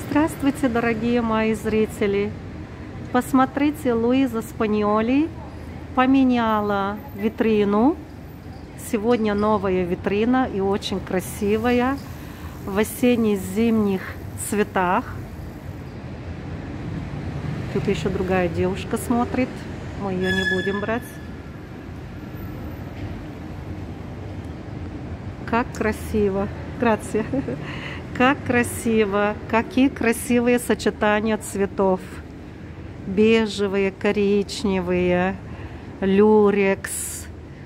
Здравствуйте, дорогие мои зрители! Посмотрите, Луиза Спаньоли поменяла витрину. Сегодня новая витрина и очень красивая, в осенне-зимних цветах. Тут еще другая девушка смотрит, мы ее не будем брать. Как красиво! Грация! Как красиво! Какие красивые сочетания цветов! Бежевые, коричневые, люрекс,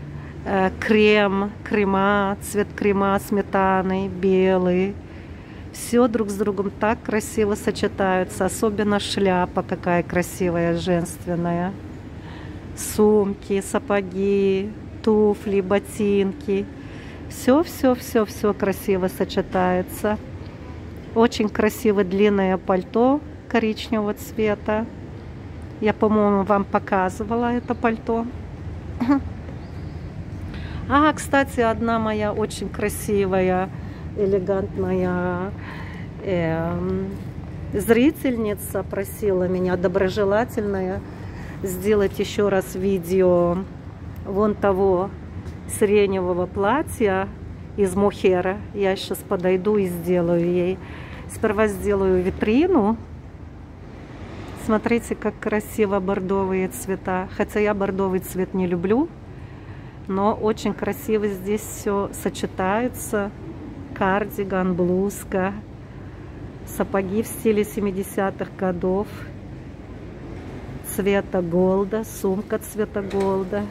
крема, цвет крема, сметаны, белый. Все друг с другом так красиво сочетаются. Особенно шляпа какая красивая, женственная. Сумки, сапоги, туфли, ботинки. Все красиво сочетается. Очень красивое длинное пальто коричневого цвета. Я, по-моему, вам показывала это пальто. Кстати, одна моя очень красивая, элегантная зрительница просила меня, доброжелательная, сделать еще раз видео вон того сиреневого платья из мохера. Я сейчас подойду и сделаю ей. Сперва сделаю витрину. Смотрите, как красиво бордовые цвета. Хотя я бордовый цвет не люблю, но очень красиво здесь все сочетается. Кардиган, блузка, сапоги в стиле 70-х годов, цвета голда, сумка цвета голда,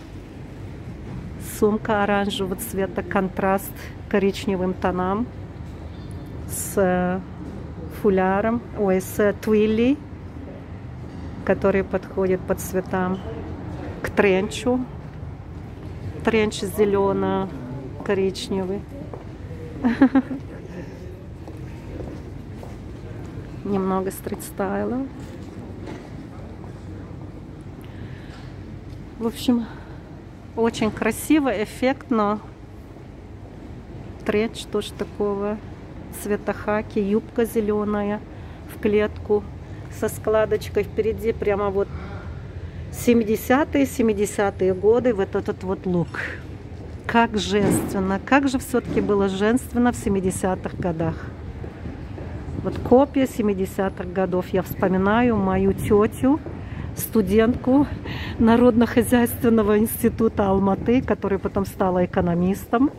сумка оранжевого цвета, контраст коричневым тонам, с фуляром, с твилли, который подходит по цветам к тренчу. Тренч зелено-коричневый. Немного стрит-стайла. В общем, очень красиво, эффектно. Тренч тоже такого цвета хаки. Юбка зеленая в клетку со складочкой впереди. Прямо вот 70-е годы вот этот вот лук. Как женственно. Как же все-таки было женственно в 70-х годах. Вот копия 70-х годов. Я вспоминаю мою тетю, студентку Народно-хозяйственного института Алматы, которая потом стала экономистом.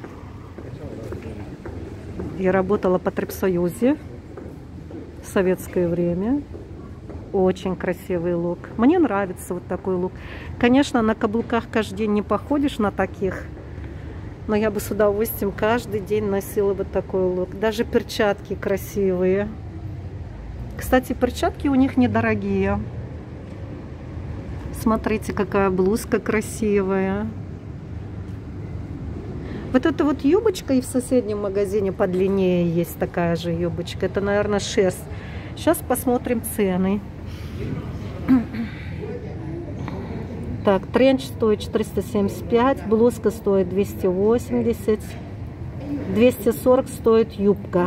Я работала по Потребсоюзе в советское время. Очень красивый лук. Мне нравится вот такой лук. Конечно, на каблуках каждый день не походишь на таких, но я бы с удовольствием каждый день носила вот такой лук. Даже перчатки красивые. Кстати, перчатки у них недорогие. Смотрите, какая блузка красивая. Вот эта вот юбочка и в соседнем магазине подлиннее есть такая же юбочка. Это, наверное, шерсть. Сейчас посмотрим цены. Так, тренч стоит 475, блузка стоит 280, 240 стоит юбка.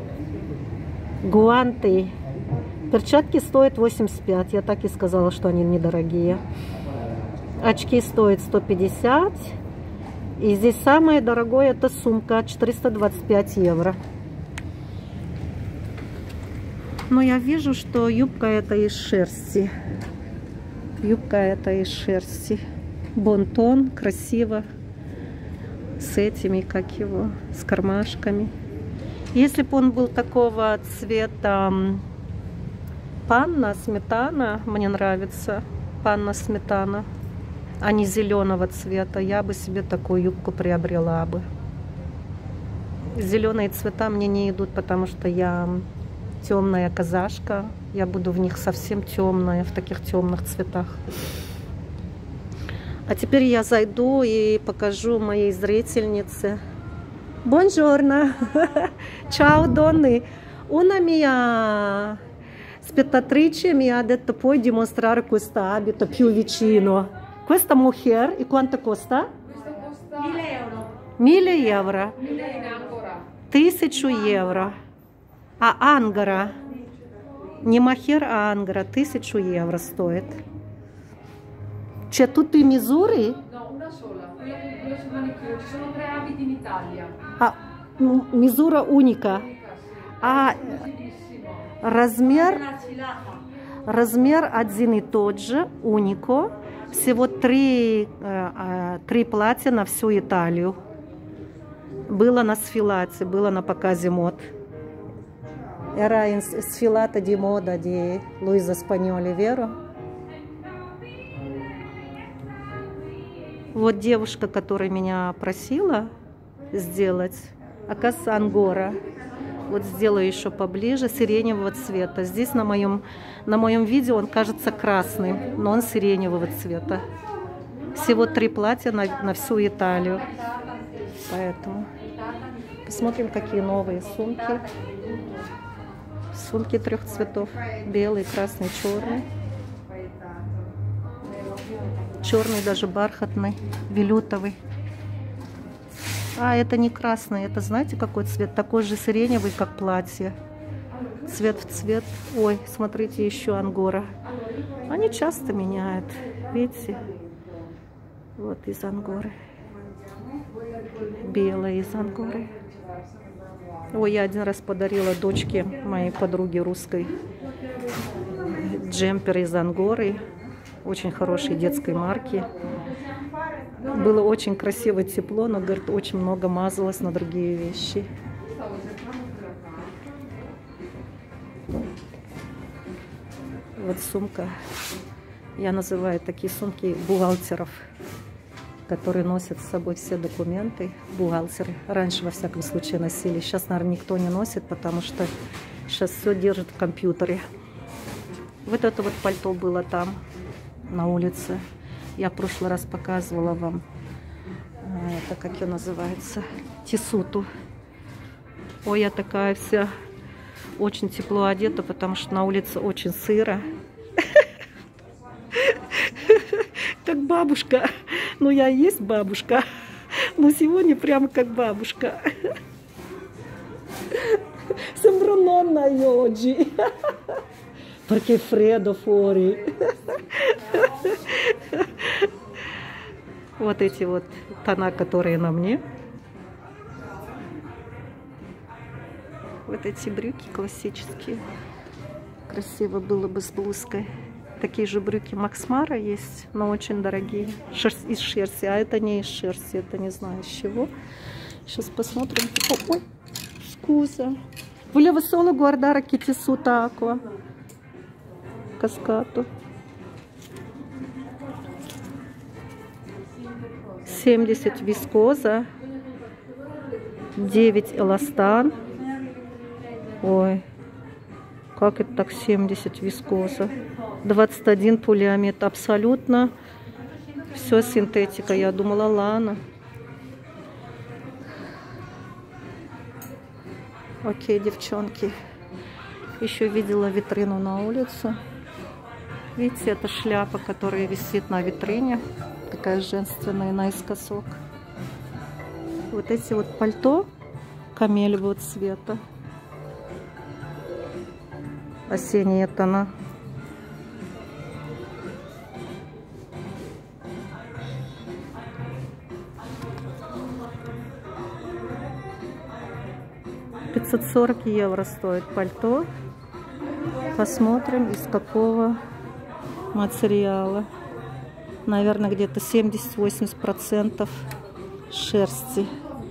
Гуанты, перчатки стоят 85, я так и сказала, что они недорогие. Очки стоят 150. И здесь самое дорогое это сумка, 425 евро. Но я вижу, что юбка это из шерсти. Юбка это из шерсти. Бонтон, красиво. С этими, как его, с кармашками. Если бы он был такого цвета панна, сметана, мне нравится. Панна, сметана, а не зеленого цвета, я бы себе такую юбку приобрела бы. Зеленые цвета мне не идут, потому что я темная казашка. Я буду в них совсем темная, в таких темных цветах. А теперь я зайду и покажу моей зрительнице. Buongiorno! Ciao donne! Una mia spettatrice mi ha detto puoi dimostrare questa abito più vicino. Questa mujer, e quanto costa? Questo costa 1000 euro. 1000 euro. 1000 ancora. 1000 euro. А ангора? Не мохер, а ангора. 1000 евро стоит. C'è tutto in misure? No, una sola, quella sul manicure. Ci sono 3 abiti in Italia. А, misura уника. А размер один и тот же, унико. Всего 3 платья на всю Италию. Было на сфилате, было на показе мод. Era in sfilata di moda di Luisa Spagnoli, vero? Вот девушка, которая меня просила сделать, оказывается, ангора. Вот сделаю еще поближе, сиреневого цвета. Здесь на моем видео он кажется красным, но он сиреневого цвета. Всего 3 платья на всю Италию. Поэтому посмотрим, какие новые сумки. Сумки 3 цветов. Белый, красный, черный. Черный даже бархатный, велютовый. А, это не красный, это знаете какой цвет? Такой же сиреневый, как платье. Цвет в цвет. Ой, смотрите, еще ангора. Они часто меняют. Видите? Вот из ангоры. Белая из ангоры. Ой, я один раз подарила дочке моей подруги русской джемпер из ангоры. Очень хорошей детской марки. Было очень красиво, тепло, но, говорит, очень много мазалось на другие вещи. Вот сумка. Я называю такие сумки бухгалтеров, которые носят с собой все документы. Бухгалтеры. Раньше, во всяком случае, носили. Сейчас, наверное, никто не носит, потому что сейчас все держит в компьютере. Вот это вот пальто было там, на улице. Я в прошлый раз показывала вам, это как ее называется, тисуту. Ой, я такая вся очень тепло одета, потому что на улице очень сыро. Как бабушка. Ну, я и есть бабушка. Но сегодня прямо как бабушка. Sembro nonna io oggi. Perché freddo fuori. Вот эти вот тона, которые на мне. Вот эти брюки классические. Красиво было бы с блузкой. Такие же брюки Макс Мара есть, но очень дорогие. Из шерсти. А это не из шерсти, это не знаю из чего. Сейчас посмотрим. Ой, scusa. Volevo solo guardare che tessuto acqua. Cascato. 70 вискоза. 9 эластан. Ой, как это так 70 вискоза? 21 полиамид. Абсолютно все синтетика. Я думала лана. Окей, девчонки. Еще видела витрину на улице. Видите, это шляпа, которая висит на витрине. Такая женственная, наискосок. Вот эти вот пальто камелевого цвета. Осенние тона. €540 стоит пальто. Посмотрим, из какого материала. Наверное, где-то 70-80% шерсти.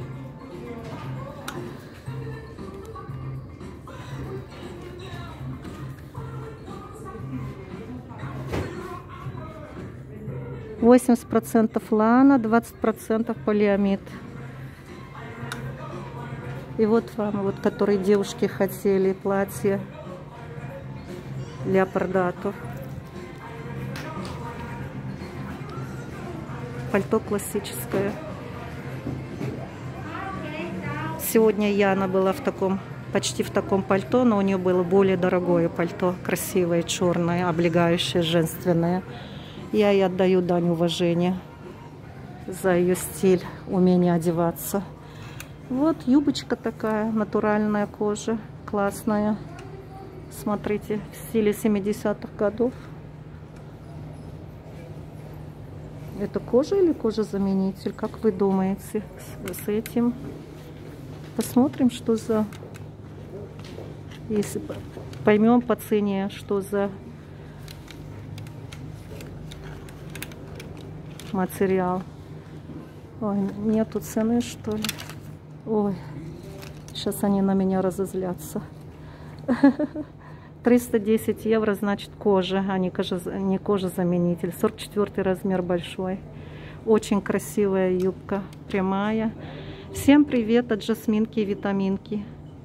%80 лана, 20% полиамид. И вот вам, вот, которые девушки хотели, платье леопардато. Пальто классическое. Сегодня Яна была в таком, почти в таком пальто, но у нее было более дорогое пальто, красивое, черное, облегающее, женственное. Я ей отдаю дань уважения за ее стиль, умение одеваться. Вот юбочка такая, натуральная кожа, классная. Смотрите, в стиле 70-х годов. Это кожа или кожезаменитель? Как вы думаете с этим? Посмотрим, что за... Если поймем по цене, что за материал. Ой, нету цены, что ли? Ой, сейчас они на меня разозлятся. 310 евро, значит, кожа, а не кожезаменитель. 44 размер большой. Очень красивая юбка, прямая. Всем привет от Жасминки и Витаминки.